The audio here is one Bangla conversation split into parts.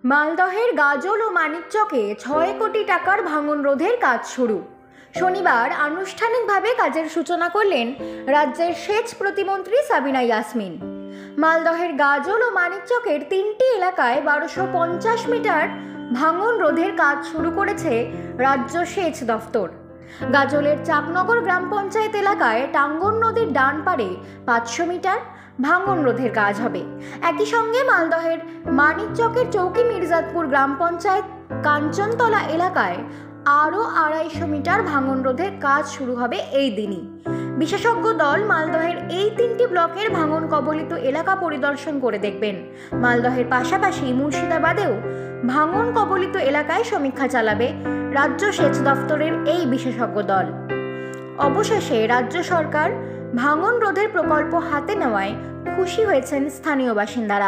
মালদহের গাজল ও মানিকচকে ৬ কোটি টাকার ভাঙন রোধের কাজ শুরু। শনিবার আনুষ্ঠানিকভাবে কাজের সূচনা করলেন রাজ্যের সেচ প্রতিমন্ত্রী সাবিনা ইয়াসমিন। মালদহের গাজল ও মানিকচকের ৩টি এলাকায় ১২৫০ মিটার ভাঙন রোধের কাজ শুরু করেছে রাজ্য সেচ দফতর। গাজলের চাকনগর গ্রাম পঞ্চায়েত এলাকায় টাঙ্গন নদীর ডান পাড়ে ৫০০ মিটার ভাঙন রোধের কাজ হবে। একই সঙ্গে মালদহের মানিকচকের চৌকি মির্জাতপুর গ্রাম পঞ্চায়েত কাঞ্চনতলা এলাকায় আরও ২৫০ মিটার ভাঙন রোধের কাজ শুরু হবে এই দিনই। বিশেষজ্ঞ দল মালদহের এই ৩টি ব্লকের ভাঙন কবলিত এলাকা পরিদর্শন করে দেখবেন। মালদহের পাশাপাশি মুর্শিদাবাদেও ভাঙন কবলিত এলাকায় সমীক্ষা চালাবে রাজ্য সেচ দফতরের এই বিশেষজ্ঞ দল। অবশেষে রাজ্য সরকার ভাঙন রোধের প্রকল্প হাতে নেওয়ায় খুশি হয়েছেন স্থানীয় বাসিন্দারা।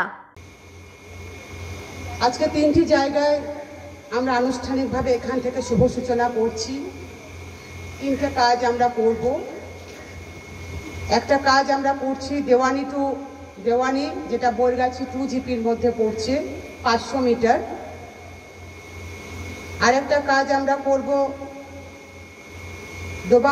আজকে ৩টি জায়গায় আমরা আনুষ্ঠানিকভাবে এখান থেকে শুভ সূচনা করছি। ৩টে কাজ আমরা করব। একটা কাজ আমরা করছি দেওয়ানি টু দেওয়ানি, যেটা বৈরগাছি 2 জিপির মধ্যে পড়ছে ৫০০ মিটার। আরেকটা কাজ আমরা করব দোবা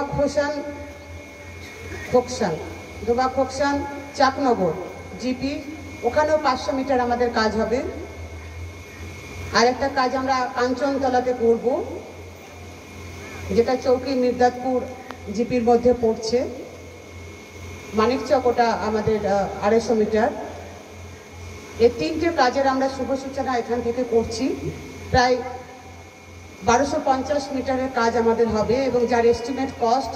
খোকসান চাকনগর জিপি, ওখানেও ৫০০ মিটার আমাদের কাজ হবে। আরেকটা কাজ আমরা কাঞ্চনতলাতে করব, যেটা চৌকি মির্জাতপুর জিপির মধ্যে পড়ছে। মানিকচক ওটা আমাদের ২৫০ মিটার। এই ৩টে কাজের আমরা শুভ সূচনা এখান থেকে করছি। প্রায় ১২৫০ মিটারের কাজ আমাদের হবে এবং যার এস্টিমেট কস্ট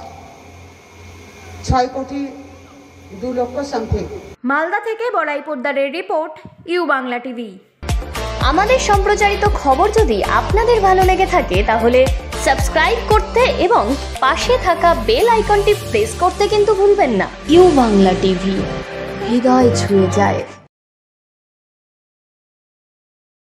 ৬ কোটি ২ লক্ষ সামথিং। মালদা থেকে বড়াই পোদ্দারের রিপোর্ট, ইউ বাংলা টিভি। আমাদের সম্প্রচারিত খবর যদি আপনাদের ভালো লেগে থাকে তাহলে সাবস্ক্রাইব করতে এবং পাশে থাকা বেল আইকনটি প্রেস করতে কিন্তু ভুলবেন না। ইউ বাংলা টিভি, হৃদয় ছুঁয়ে যায়।